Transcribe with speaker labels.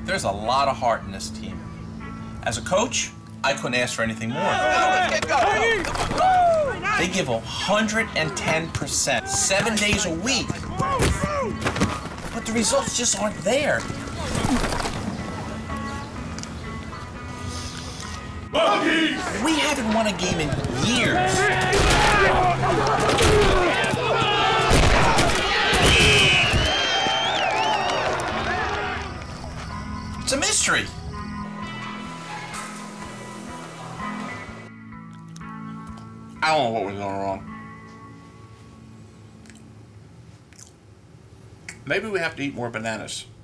Speaker 1: There's a lot of heart in this team. As a coach, I couldn't ask for anything more. They give 110%, 7 days a week. But the results just aren't there. We haven't won a game in years. It's a mystery. I don't know what was going wrong. Maybe we have to eat more bananas.